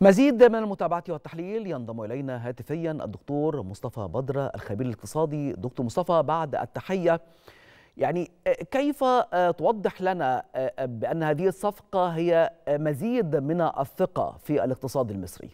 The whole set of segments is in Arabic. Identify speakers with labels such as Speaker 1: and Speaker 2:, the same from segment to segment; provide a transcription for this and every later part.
Speaker 1: مزيد من المتابعة والتحليل ينضم إلينا هاتفيا الدكتور مصطفى بدر الخبير الاقتصادي. دكتور مصطفى، بعد التحية، يعني كيف توضح لنا بأن هذه الصفقة هي مزيد من الثقة في الاقتصاد المصري؟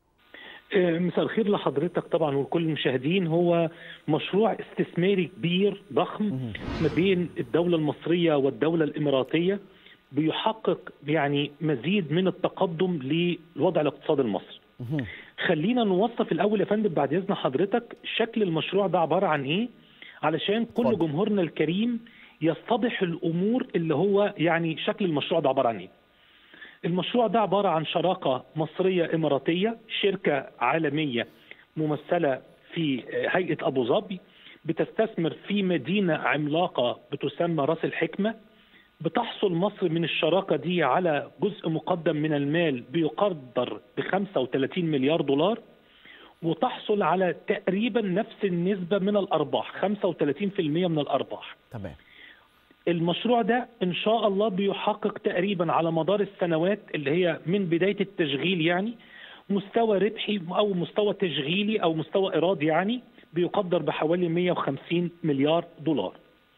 Speaker 2: مساء الخير لحضرتك طبعا ولكل المشاهدين. هو مشروع استثماري كبير ضخم ما بين الدولة المصرية والدولة الإماراتية، بيحقق يعني مزيد من التقدم للوضع الاقتصادي المصري. خلينا نوصف الأول يا فندم بعد إذن حضرتك شكل المشروع ده عبارة عن إيه، علشان كل جمهورنا الكريم يتضح الأمور اللي هو يعني شكل المشروع ده عبارة عن إيه. المشروع ده عبارة عن شراكة مصرية إماراتية، شركة عالمية ممثلة في هيئة أبو ظبي، بتستثمر في مدينة عملاقة بتسمى راس الحكمة. بتحصل مصر من الشراكة دي على جزء مقدم من المال بيقدر ب 35 مليار دولار، وتحصل على تقريبا نفس النسبة من الأرباح، 35% من الأرباح.
Speaker 1: تمام.
Speaker 2: المشروع ده إن شاء الله بيحقق تقريبا على مدار السنوات اللي هي من بداية التشغيل يعني مستوى ربحي أو مستوى تشغيلي أو مستوى إيرادي يعني بيقدر بحوالي 150 مليار دولار.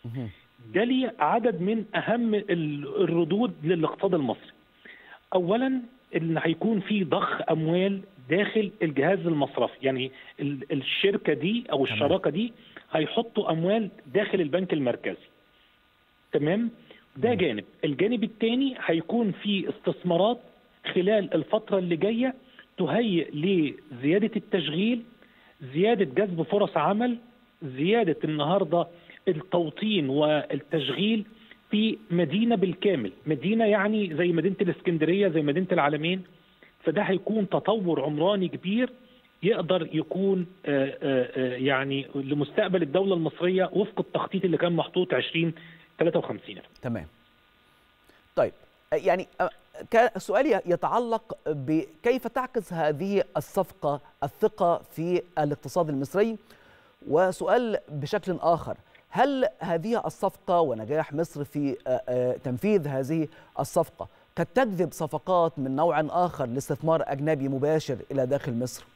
Speaker 2: ده ليه عدد من أهم الردود للاقتصاد المصري. أولا إن هيكون في ضخ أموال داخل الجهاز المصرفي، يعني الشركة دي أو الشراكة دي هيحطوا أموال داخل البنك المركزي. تمام؟ ده جانب. الجانب الثاني هيكون في استثمارات خلال الفترة اللي جاية تهيئ لزيادة التشغيل، زيادة جذب فرص عمل، زيادة النهاردة التوطين والتشغيل في مدينة بالكامل، مدينة يعني زي مدينة الإسكندرية، زي مدينة العلمين. فده هيكون تطور عمراني كبير يقدر يكون يعني لمستقبل الدولة المصرية وفق التخطيط اللي كان محطوط 2053.
Speaker 1: تمام. طيب، يعني سؤالي يتعلق بكيف تعكس هذه الصفقة الثقة في الاقتصاد المصري، وسؤال بشكل آخر: هل هذه الصفقة ونجاح مصر في تنفيذ هذه الصفقة قد تجذب صفقات من نوع آخر لاستثمار أجنبي مباشر إلى داخل مصر؟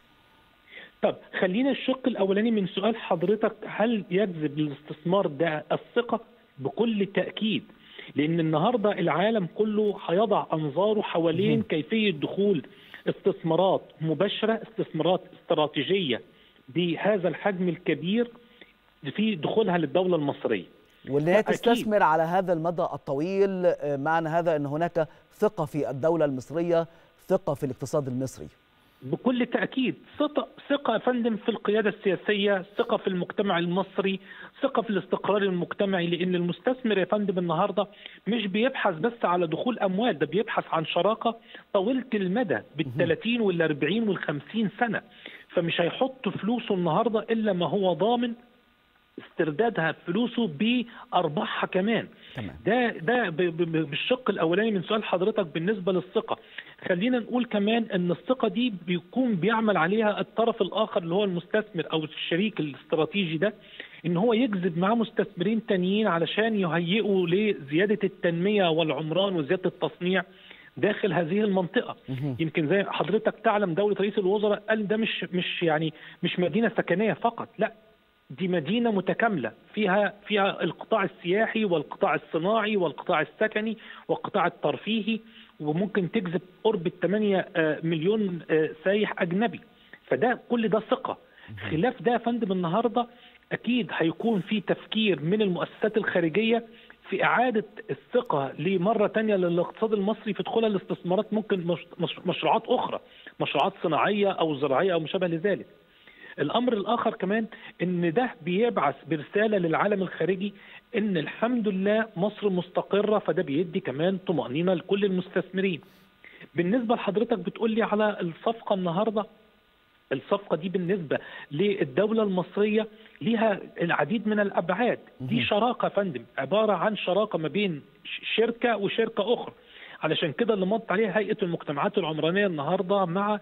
Speaker 2: طب خلينا الشق الأولاني من سؤال حضرتك، هل يجذب الاستثمار ده الثقة؟ بكل تأكيد، لأن النهاردة العالم كله هيضع أنظاره حوالين كيفية دخول استثمارات مباشرة، استثمارات استراتيجية بهذا الحجم الكبير في دخولها للدولة المصرية،
Speaker 1: واللي هي تستثمر على هذا المدى الطويل. معنى هذا أن هناك ثقة في الدولة المصرية، ثقة في الاقتصاد المصري.
Speaker 2: بكل تأكيد ثقة يا فندم في القيادة السياسية، ثقة في المجتمع المصري، ثقة في الاستقرار المجتمعي. لأن المستثمر يا فندم النهاردة مش بيبحث بس على دخول أموال، ده بيبحث عن شراكة طويلة المدى بال30 وال40 وال50 سنة. فمش هيحط فلوسه النهاردة إلا ما هو ضامن استردادها فلوسه بأرباحها كمان.
Speaker 1: تمام.
Speaker 2: ده بالشق الأولاني من سؤال حضرتك بالنسبة للثقة. خلينا نقول كمان أن الثقة دي بيكون بيعمل عليها الطرف الآخر اللي هو المستثمر أو الشريك الاستراتيجي ده، إن هو يجذب معاه مستثمرين تانيين علشان يهيئوا لزيادة التنمية والعمران وزيادة التصنيع داخل هذه المنطقة. يمكن زي حضرتك تعلم دولة رئيس الوزراء قال ده مش مدينة سكنية فقط، لا، دي مدينة متكاملة فيها القطاع السياحي والقطاع الصناعي والقطاع السكني والقطاع الترفيهي، وممكن تجذب قرب 8 مليون سايح أجنبي. فده كل ده ثقة. خلاف ده يا فندم النهاردة أكيد هيكون في تفكير من المؤسسات الخارجية في إعادة الثقة لمرة تانية للاقتصاد المصري في دخولها الاستثمارات، ممكن مشروعات أخرى، مشروعات صناعية أو زراعية أو مشابه لذلك. الأمر الآخر كمان إن ده بيبعث برسالة للعالم الخارجي إن الحمد لله مصر مستقرة، فده بيدي كمان طمأنينة لكل المستثمرين. بالنسبة لحضرتك بتقول لي على الصفقة النهاردة، الصفقة دي بالنسبة للدولة المصرية ليها العديد من الأبعاد. دي شراكة يا فندم، عبارة عن شراكة ما بين شركة وشركة أخرى. علشان كده اللي مضت عليها هيئة المجتمعات العمرانية النهاردة مع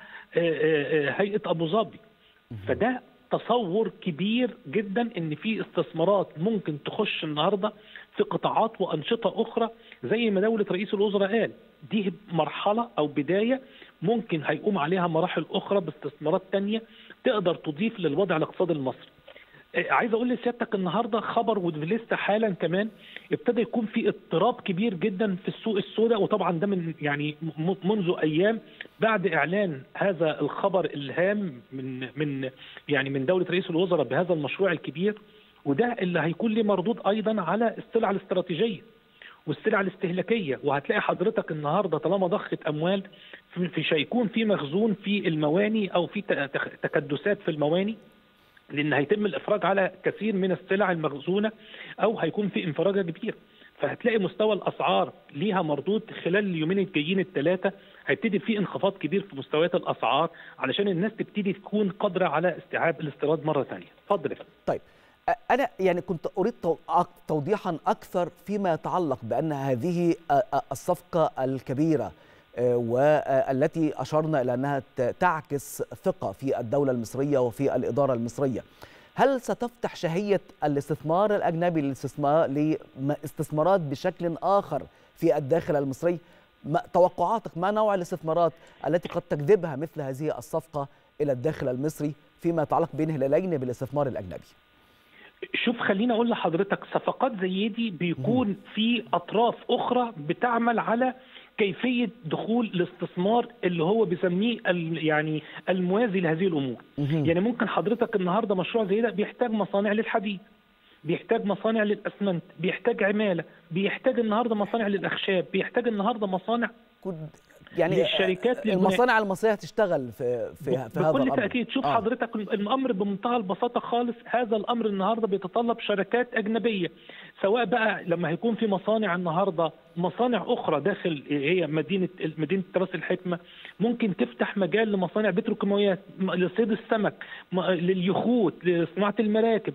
Speaker 2: هيئة أبو ظبي. فده تصور كبير جدا ان في استثمارات ممكن تخش النهارده في قطاعات وانشطه اخرى، زي ما دوله رئيس الوزراء قال دي مرحله او بدايه ممكن هيقوم عليها مراحل اخرى باستثمارات ثانيه تقدر تضيف للوضع الاقتصادي المصري. عايز اقول لسيادتك النهارده خبر ولسه حالا كمان ابتدى يكون في اضطراب كبير جدا في السوق السوداء، وطبعا ده من منذ ايام بعد اعلان هذا الخبر الهام من دوله رئيس الوزراء بهذا المشروع الكبير، وده اللي هيكون له مردود ايضا على السلع الاستراتيجيه والسلع الاستهلاكيه. وهتلاقي حضرتك النهارده طالما ضخت اموال هيكون في مخزون في المواني او في تكدسات في المواني، لان هيتم الافراج على كثير من السلع المخزونه او هيكون في انفراجه كبير. فهتلاقي مستوى الاسعار ليها مردود خلال اليومين الجايين الثلاثه، هيبتدي في انخفاض كبير في مستويات الاسعار علشان الناس تبتدي تكون قادره على استيعاب الاستيراد مره ثانيه. اتفضل يا فندم.
Speaker 1: طيب أنا يعني كنت أريد توضيحا أكثر فيما يتعلق بأن هذه الصفقة الكبيرة والتي أشرنا إلى أنها تعكس ثقة في الدولة المصرية وفي الإدارة المصرية. هل ستفتح شهية الاستثمار الأجنبي لاستثمارات بشكل آخر في الداخل المصري؟ توقعاتك ما نوع الاستثمارات التي قد تجذبها مثل هذه الصفقة إلى الداخل المصري فيما يتعلق بين هلالين بالاستثمار الأجنبي؟
Speaker 2: شوف، خليني اقول لحضرتك صفقات زي دي بيكون في اطراف اخرى بتعمل على كيفيه دخول الاستثمار اللي هو بيسميه يعني الموازي لهذه الامور. يعني ممكن حضرتك النهارده مشروع زي ده بيحتاج مصانع للحديد، بيحتاج مصانع للاسمنت، بيحتاج عماله، بيحتاج النهارده مصانع للاخشاب، بيحتاج النهارده مصانع
Speaker 1: يعني
Speaker 2: للشركات
Speaker 1: المصانع المصريه هتشتغل في هذا الامر
Speaker 2: بكل تاكيد. شوف حضرتك الامر بمنتهى البساطه خالص، هذا الامر النهارده بيتطلب شركات اجنبيه، سواء بقى لما هيكون في مصانع النهارده مصانع اخرى داخل هي مدينه راس الحكمه، ممكن تفتح مجال لمصانع بتروكيماويات، لصيد السمك، لليخوت، لصناعه المراكب،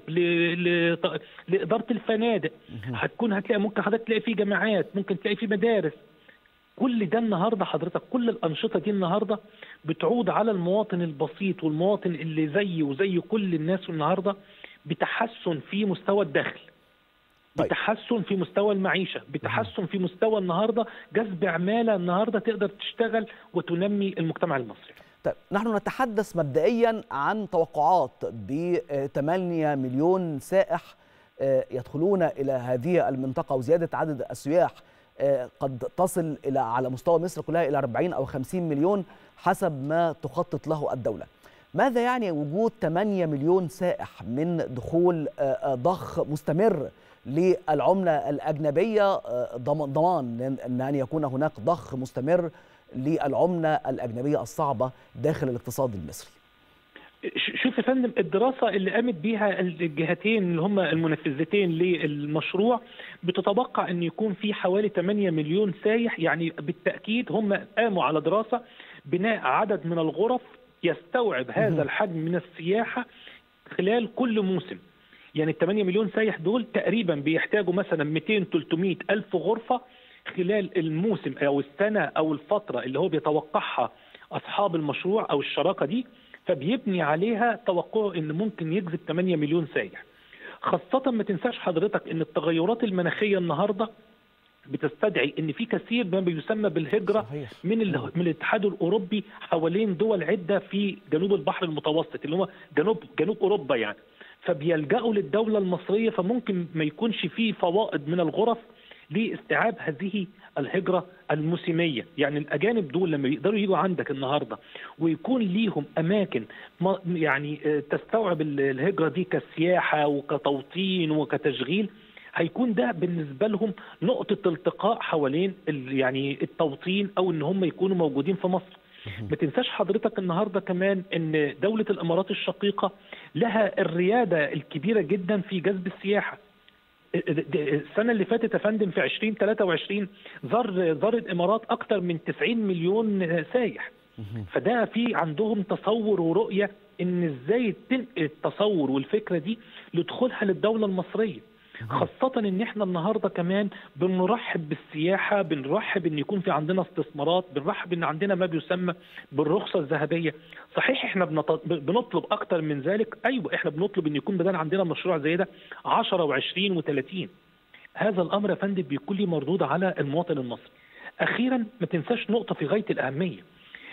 Speaker 2: لاداره الفنادق. هتلاقي ممكن حضرتك تلاقي في جامعات، ممكن تلاقي في مدارس. كل ده النهارده حضرتك، كل الانشطه دي النهارده بتعود على المواطن البسيط والمواطن اللي زي وزي كل الناس النهارده بتحسن في مستوى الدخل، بتحسن في مستوى المعيشه، بتحسن في مستوى النهارده جذب عماله النهارده تقدر تشتغل وتنمي المجتمع المصري.
Speaker 1: طيب نحن نتحدث مبدئيا عن توقعات ب 8 مليون سائح يدخلون الى هذه المنطقه، وزياده عدد السياح قد تصل إلى على مستوى مصر كلها إلى 40 أو 50 مليون حسب ما تخطط له الدولة. ماذا يعني وجود 8 مليون سائح من دخول ضخ مستمر للعملة الأجنبية، ضمان أن يكون هناك ضخ مستمر للعملة الأجنبية الصعبة داخل الاقتصاد المصري؟
Speaker 2: شوف يا فندم، الدراسة اللي قامت بيها الجهتين اللي هم المنفذتين للمشروع بتتوقع أن يكون في حوالي 8 مليون سايح. يعني بالتأكيد هم قاموا على دراسة بناء عدد من الغرف يستوعب هذا الحجم من السياحة خلال كل موسم. يعني 8 مليون سايح دول تقريبا بيحتاجوا مثلا 200-300 ألف غرفة خلال الموسم أو السنة أو الفترة اللي هو بيتوقعها أصحاب المشروع أو الشراكة دي، فبيبني عليها توقعه ان ممكن يجذب 8 مليون سائح. خاصة ما تنساش حضرتك ان التغيرات المناخية النهاردة بتستدعي ان في كثير ما بيسمى بالهجرة من الاتحاد الاوروبي حوالين دول عدة في جنوب البحر المتوسط اللي هو جنوب اوروبا يعني، فبيلجأوا للدولة المصرية، فممكن ما يكونش فيه فوائد من الغرف لاستيعاب هذه الهجرة الموسمية. يعني الأجانب دول لما يقدروا يجوا عندك النهاردة ويكون ليهم أماكن يعني تستوعب الهجرة دي كسياحة وكتوطين وكتشغيل، هيكون ده بالنسبة لهم نقطة التقاء حوالين يعني التوطين أو إن هم يكونوا موجودين في مصر. ما تنساش حضرتك النهاردة كمان إن دولة الإمارات الشقيقة لها الريادة الكبيرة جدا في جذب السياحة. السنة اللي فاتت يا فندم في 2023 زار الإمارات أكثر من 90 مليون سايح. فده في عندهم تصور ورؤية إن إزاي تنقل التصور والفكرة دي لدخولها للدولة المصرية، خاصة إن إحنا النهاردة كمان بنرحب بالسياحة، بنرحب إن يكون في عندنا استثمارات، بنرحب إن عندنا ما بيسمى بالرخصة الذهبية. صحيح إحنا بنطلب أكتر من ذلك، أيوة إحنا بنطلب إن يكون بدل عندنا مشروع زي ده 10 و20 و30. هذا الأمر يا فندم بيكون لي مردود على المواطن المصري. أخيرا ما تنساش نقطة في غاية الأهمية،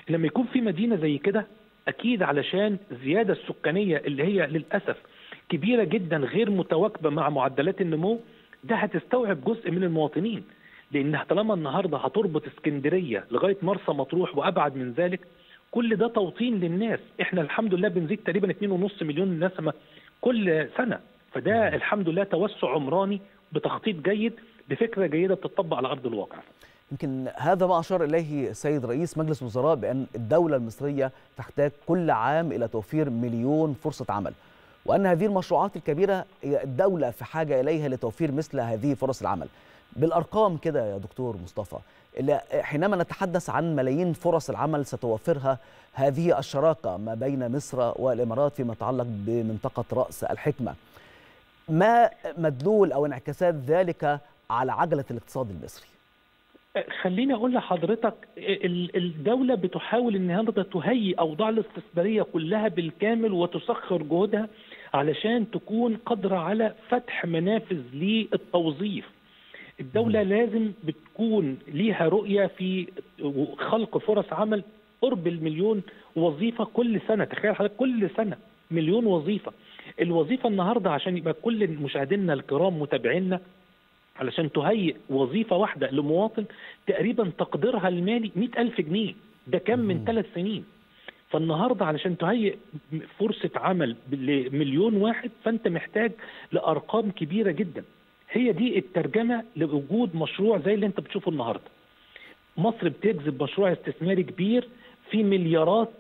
Speaker 2: لما يكون في مدينه زي كده اكيد علشان الزياده السكانيه اللي هي للاسف كبيره جدا غير متواكبه مع معدلات النمو، ده هتستوعب جزء من المواطنين، لان طالما النهارده هتربط اسكندريه لغايه مرسى مطروح وابعد من ذلك، كل ده توطين للناس. احنا الحمد لله بنزيد تقريبا 2.5 مليون نسمه كل سنه، فده الحمد لله توسع عمراني بتخطيط جيد بفكره جيده بتطبق على ارض الواقع.
Speaker 1: يمكن هذا ما أشار إليه السيد رئيس مجلس الوزراء بأن الدولة المصرية تحتاج كل عام إلى توفير 1,000,000 فرصة عمل، وأن هذه المشروعات الكبيرة هي الدولة في حاجة إليها لتوفير مثل هذه فرص العمل. بالأرقام كده يا دكتور مصطفى، حينما نتحدث عن ملايين فرص العمل ستوفرها هذه الشراكة ما بين مصر والإمارات فيما يتعلق بمنطقة رأس الحكمة، ما مدلول أو انعكاسات ذلك على عجلة الاقتصاد المصري؟
Speaker 2: خليني اقول لحضرتك، الدوله بتحاول انها تهيئ اوضاع الاستثماريه كلها بالكامل وتسخر جهودها علشان تكون قادره على فتح منافذ للتوظيف. الدوله لازم بتكون ليها رؤيه في خلق فرص عمل قرب 1,000,000 وظيفه كل سنه. تخيل حضرتك كل سنه 1,000,000 وظيفه. الوظيفه النهارده عشان يبقى كل مشاهدينا الكرام متابعينا، علشان تهيئ وظيفة واحدة لمواطن تقريبا تقديرها المالي 100,000 جنيه، ده كان من 3 سنين. فالنهاردة علشان تهيئ فرصة عمل ل1,000,000 واحد فأنت محتاج لأرقام كبيرة جدا. هي دي الترجمة لوجود مشروع زي اللي أنت بتشوفه النهاردة. مصر بتجذب مشروع استثماري كبير في مليارات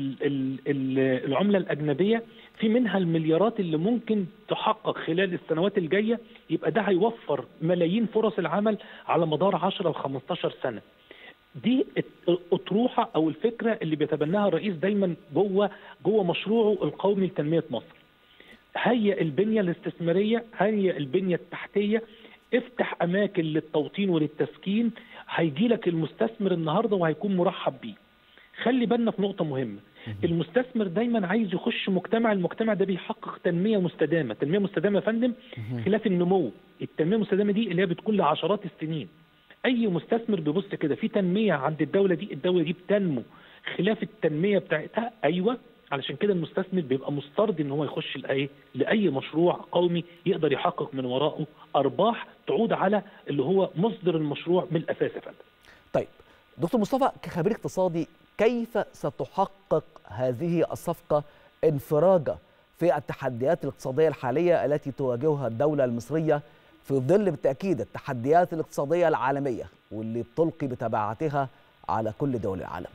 Speaker 2: العملة الأجنبية، في منها المليارات اللي ممكن تحقق خلال السنوات الجاية، يبقى ده هيوفر ملايين فرص العمل على مدار 10 و 15 سنة. دي الأطروحة أو الفكرة اللي بيتبناها الرئيس دايما جوه مشروعه القومي لتنمية مصر. هيئ البنية الاستثمارية، هيئ البنية التحتية، افتح أماكن للتوطين وللتسكين، هيجي لك المستثمر النهاردة وهيكون مرحب بيه. خلي بالنا في نقطة مهمة، المستثمر دايما عايز يخش مجتمع، المجتمع ده بيحقق تنمية مستدامة. تنمية مستدامة يا فندم خلاف النمو. التنمية المستدامة دي اللي هي بتكون لعشرات السنين. أي مستثمر بيبص كده في تنمية عند الدولة دي، الدولة دي بتنمو خلاف التنمية بتاعتها. أيوة، علشان كده المستثمر بيبقى مسترضي ان هو يخش لأي مشروع قومي يقدر يحقق من وراءه أرباح تعود على اللي هو مصدر المشروع من الأساس يا فندم.
Speaker 1: طيب دكتور مصطفى، كخبير اقتصادي، كيف ستحقق هذه الصفقة انفراجة في التحديات الاقتصادية الحالية التي تواجهها الدولة المصرية في ظل بالتأكيد التحديات الاقتصادية العالمية واللي بتلقي بتبعاتها على كل دول العالم؟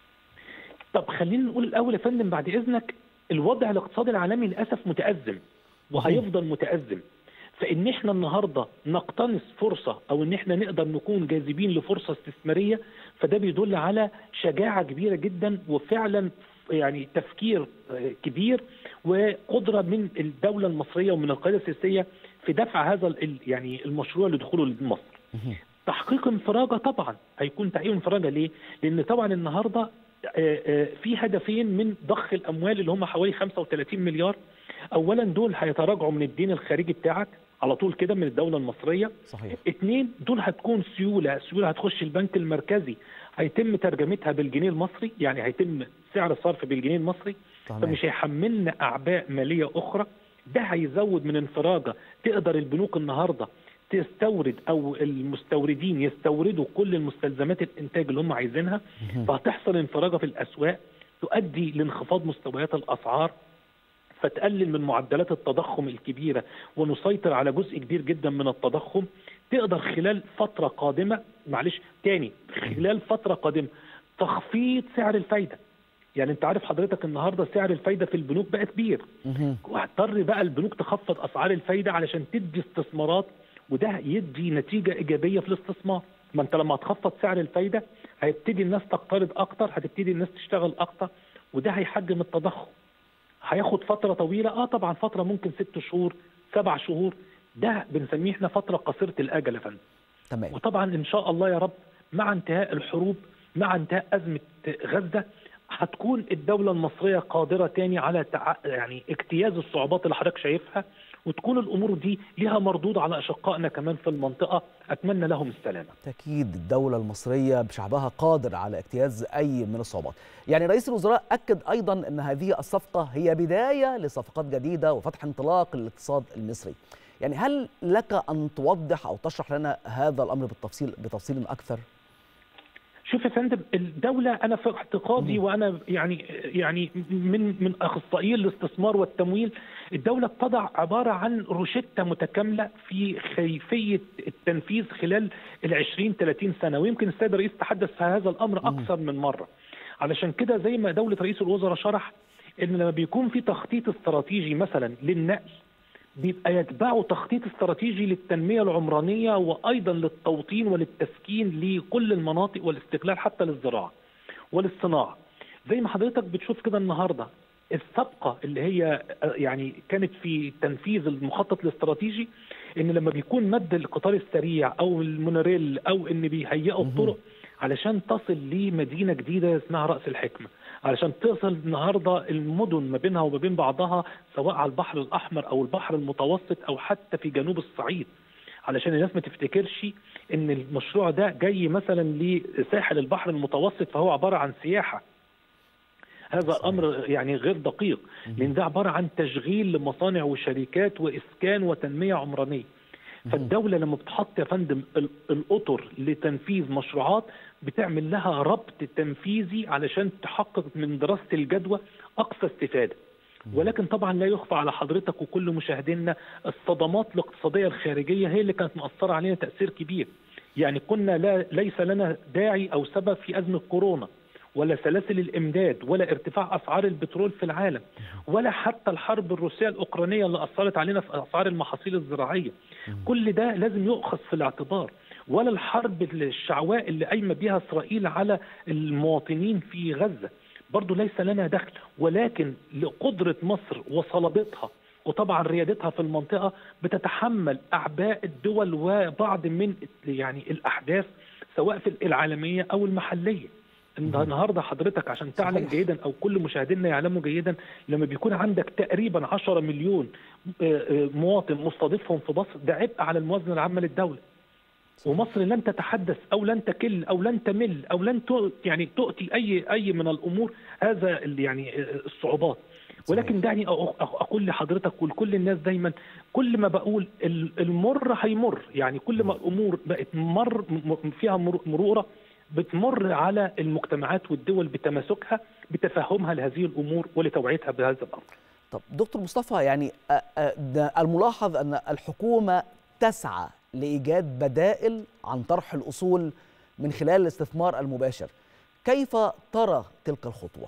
Speaker 2: طب خلينا نقول الأول يا فندم بعد إذنك، الوضع الاقتصادي العالمي للأسف متأزم وهيفضل متأزم. فإن احنا النهارده نقتنص فرصة أو إن احنا نقدر نكون جاذبين لفرصة استثمارية، فده بيدل على شجاعة كبيرة جدا وفعلا يعني تفكير كبير وقدرة من الدولة المصرية ومن القيادة السياسية في دفع هذا يعني المشروع لدخوله لمصر. تحقيق انفراجة طبعا هيكون تحقيق انفراجة. ليه؟ لأن طبعا النهارده في هدفين من ضخ الأموال اللي هم حوالي 35 مليار. أولا دول هيتراجعوا من الدين الخارجي بتاعك على طول كده من الدولة المصرية.
Speaker 1: صحيح.
Speaker 2: 2 دول هتكون سيولة هتخش البنك المركزي، هيتم ترجمتها بالجنيه المصري، يعني هيتم سعر الصرف بالجنيه المصري. فمش هيحملنا أعباء مالية أخرى. ده هيزود من انفراجة. تقدر البنوك النهاردة تستورد أو المستوردين يستوردوا كل المستلزمات الإنتاج اللي هم عايزينها، فهتحصل انفراجة في الأسواق تؤدي لانخفاض مستويات الأسعار، فتقلل من معدلات التضخم الكبيرة ونسيطر على جزء كبير جدا من التضخم. تقدر خلال فترة قادمة خلال فترة قادمة تخفيض سعر الفايدة. يعني انت عارف حضرتك النهاردة سعر الفايدة في البنوك بقى كبير، وهتضطر بقى البنوك تخفض أسعار الفايدة علشان تدي استثمارات، وده يدي نتيجة إيجابية في الاستثمار. ما انت لما تخفض سعر الفايدة هيبتدي الناس تقترض أكتر، هتبتدي الناس تشتغل أكتر، وده هيحجم التضخم. هياخد فترة طويلة، طبعا فترة ممكن 6 شهور 7 شهور، ده بنسميه احنا فترة قصيرة الأجل يا فندم.
Speaker 1: تمام.
Speaker 2: وطبعا إن شاء الله يا رب مع انتهاء الحروب، مع انتهاء أزمة غزة، هتكون الدولة المصرية قادرة تاني على يعني اجتياز الصعوبات اللي حضرتك شايفها، وتكون الامور دي لها مردود على اشقائنا كمان في المنطقه، اتمنى لهم السلامه.
Speaker 1: أكيد الدولة المصرية بشعبها قادر على اجتياز أي من الصعوبات. يعني رئيس الوزراء أكد أيضا أن هذه الصفقة هي بداية لصفقات جديدة وفتح انطلاق للاقتصاد المصري. يعني هل لك أن توضح أو تشرح لنا هذا الأمر بتفصيل أكثر؟
Speaker 2: شوف يا فندم، الدولة أنا في اعتقادي وأنا يعني من أخصائيي الاستثمار والتمويل، الدولة تضع عبارة عن روشتة متكاملة في كيفية التنفيذ خلال ال20 30 سنة، ويمكن السيد الرئيس تحدث في هذا الأمر أكثر من مرة. علشان كده زي ما دولة رئيس الوزراء شرح إن لما بيكون في تخطيط استراتيجي مثلا للنقل، بيبقى يتبعه تخطيط استراتيجي للتنمية العمرانية وأيضا للتوطين وللتسكين لكل المناطق والاستقلال حتى للزراعة وللصناعة. زي ما حضرتك بتشوف كده النهاردة السابقة اللي هي يعني كانت في تنفيذ المخطط الاستراتيجي، إن لما بيكون مد القطار السريع أو المونوريل أو إن بيهيئوا الطرق علشان تصل لمدينة جديدة اسمها رأس الحكمة، علشان تصل النهارده المدن ما بينها وما بين بعضها سواء على البحر الأحمر أو البحر المتوسط أو حتى في جنوب الصعيد، علشان الناس ما تفتكرش إن المشروع ده جاي مثلا لساحل البحر المتوسط فهو عبارة عن سياحة. هذا الأمر يعني غير دقيق، لأن ده عبارة عن تشغيل لمصانع وشركات وإسكان وتنمية عمرانية. فالدولة لما بتحط يا فندم الأطر لتنفيذ مشروعات بتعمل لها ربط تنفيذي علشان تحقق من دراسة الجدوى أقصى استفادة. ولكن طبعا لا يخفى على حضرتك وكل مشاهدينا الصدمات الاقتصادية الخارجية هي اللي كانت مؤثرة علينا تأثير كبير. يعني كنا ليس لنا داعي أو سبب في أزمة كورونا ولا سلاسل الإمداد ولا ارتفاع أسعار البترول في العالم ولا حتى الحرب الروسية الأوكرانية اللي أثرت علينا في أسعار المحاصيل الزراعية. كل ده لازم يؤخذ في الاعتبار، ولا الحرب الشعواء اللي قايمة بها إسرائيل على المواطنين في غزة برضو ليس لنا دخل. ولكن لقدرة مصر وصلابتها وطبعا ريادتها في المنطقة بتتحمل أعباء الدول وبعض من يعني الأحداث سواء في العالمية أو المحلية. النهارده حضرتك عشان تعلم جيدا او كل مشاهدينا يعلموا جيدا، لما بيكون عندك تقريبا 10 مليون مواطن مستضيفهم في مصر ده عبء على الموازنه العامه للدوله. ومصر لن تتحدث او لن تكل او لن تمل او لن يعني تؤتي اي من الامور هذا يعني الصعوبات. ولكن دعني اقول لحضرتك ولكل الناس دايما، كل ما بقول المر هيمر، يعني كل ما الامور بقت فيها مرورة بتمر على المجتمعات والدول بتماسكها بتفهمها لهذه الأمور ولتوعيتها بهذا الأمر.
Speaker 1: طب دكتور مصطفى، يعني الملاحظ أن الحكومة تسعى لإيجاد بدائل عن طرح الأصول من خلال الاستثمار المباشر، كيف ترى تلك الخطوة؟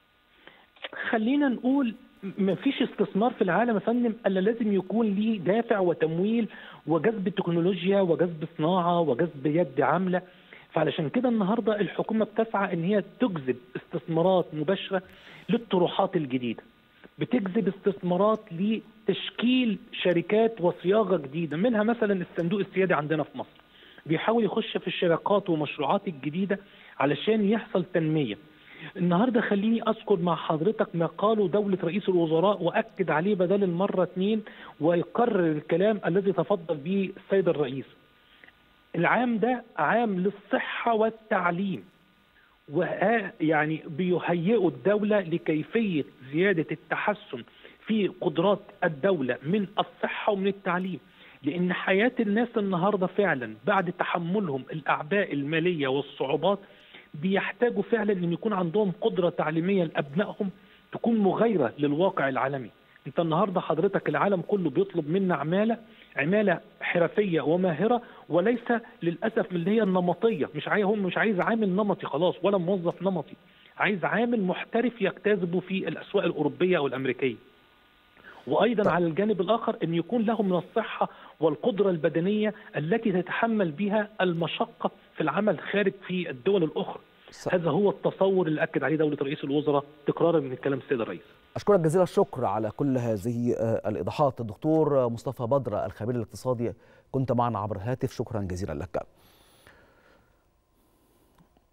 Speaker 2: خلينا نقول ما فيش استثمار في العالم يا فندم الا لازم يكون ليه دافع وتمويل وجذب تكنولوجيا وجذب صناعة وجذب يد عاملة. فعلشان كده النهارده الحكومه بتسعى ان هي تجذب استثمارات مباشره للطروحات الجديده، بتجذب استثمارات لتشكيل شركات وصياغه جديده، منها مثلا الصندوق السيادي عندنا في مصر بيحاول يخش في الشراكات ومشروعات الجديده علشان يحصل تنميه. النهارده خليني اذكر مع حضرتك ما قاله دوله رئيس الوزراء واكد عليه بدل المره 2 ويكرر الكلام الذي تفضل به السيد الرئيس. العام ده عام للصحة والتعليم، ويعني بيهيئوا الدولة لكيفية زيادة التحسن في قدرات الدولة من الصحة ومن التعليم، لأن حياة الناس النهاردة فعلا بعد تحملهم الأعباء المالية والصعوبات بيحتاجوا فعلا أن يكون عندهم قدرة تعليمية لأبنائهم تكون مغايرة للواقع العالمي. انت النهارده حضرتك العالم كله بيطلب منا عماله حرفيه وماهره، وليس للاسف اللي هي النمطيه. مش عايز عامل نمطي خلاص ولا موظف نمطي، عايز عامل محترف يجتذبه في الاسواق الاوروبيه او الامريكيه. وايضا على الجانب الاخر ان يكون له من الصحه والقدره البدنيه التي تتحمل بها المشقه في العمل خارج في الدول الاخرى. هذا هو التصور اللي اكد عليه دوله رئيس الوزراء تكرارا من الكلام السيد الرئيس.
Speaker 1: أشكرك جزيل الشكر على كل هذه الإيضاحات. الدكتور مصطفى بدر الخبير الاقتصادي كنت معنا عبر الهاتف، شكرا جزيلا لك.